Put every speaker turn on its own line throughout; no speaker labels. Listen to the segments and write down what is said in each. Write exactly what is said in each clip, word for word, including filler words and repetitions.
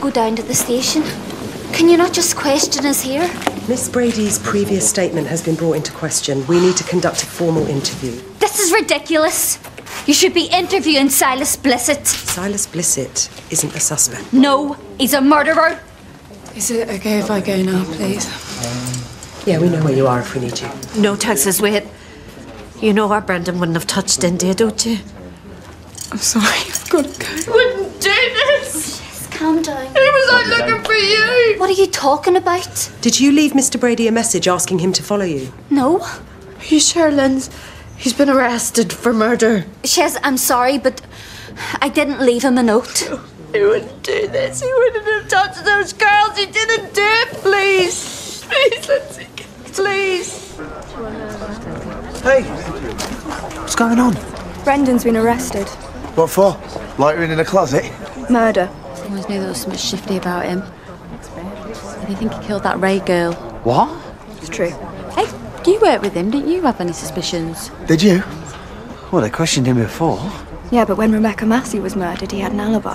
go down to the station. Can you not just question us here?
Miss Brady's previous statement has been brought into question. We need to conduct a formal interview.
This is ridiculous. You should be interviewing Silas Blissett.
Silas Blissett isn't a suspect.
No, he's a murderer.
Is it okay if I go now, please?
Yeah, we know where you are if we need you.
No, Texas, wait. You know our Brendan wouldn't have touched India, don't you?
I'm sorry, I've got to go.
Wouldn't do this. Just calm down.
He was out looking for you.
What are you talking about?
Did you leave Mister Brady a message asking him to follow you?
No.
Are you sure, Linz? He's been arrested for murder.
Shez, I'm sorry, but I didn't leave him a note.
He wouldn't do this. He wouldn't have touched those girls. He didn't do it, please. Please, Lindsay. Please.
Hey, what's going on?
Brendan's been arrested.
What for? Loitering in a closet?
Murder.
I always knew there was something shifty about him. They think he killed that Ray girl.
What?
It's true.
Hey, you worked with him, didn't you have any suspicions?
Did you? Well, they questioned him before.
Yeah, but when Rebecca Massey was murdered, he had an alibi.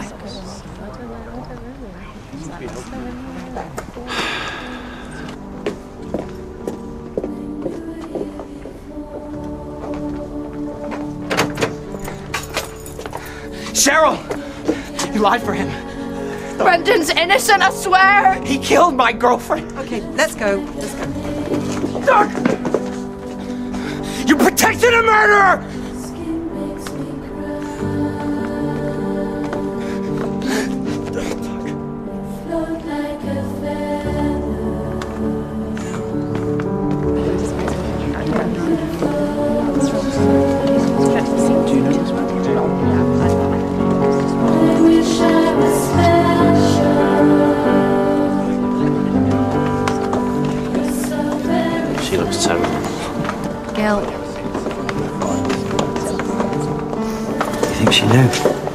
Cheryl! You lied for him.
Brendan's innocent, I swear.
He killed my girlfriend.
Okay, let's go. Let's go.
Doug! You protected a murderer!
She looks terrible.
Gil.
You think she knew?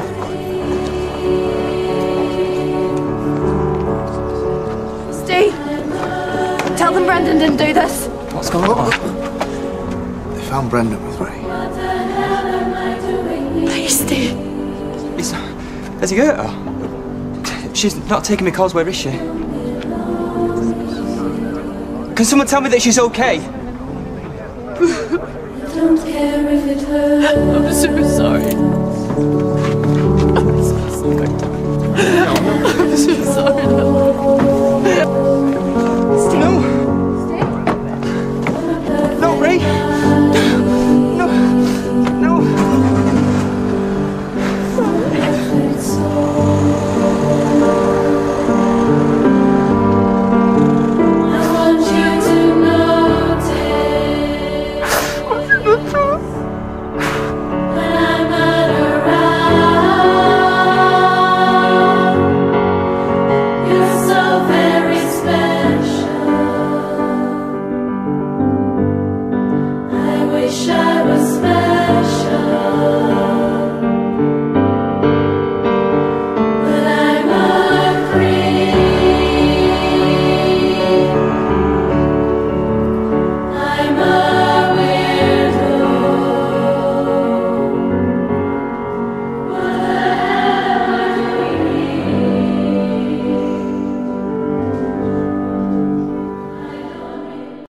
Steve, tell them Brendan didn't do this.
What's going on? They found Brendan with Ray.
Please, Steve.
Is, has he hurt her? She's not taking me calls. Where is she? Can someone tell me that she's okay?
Don't care if it hurts.
I'm so sorry. I'm so sorry.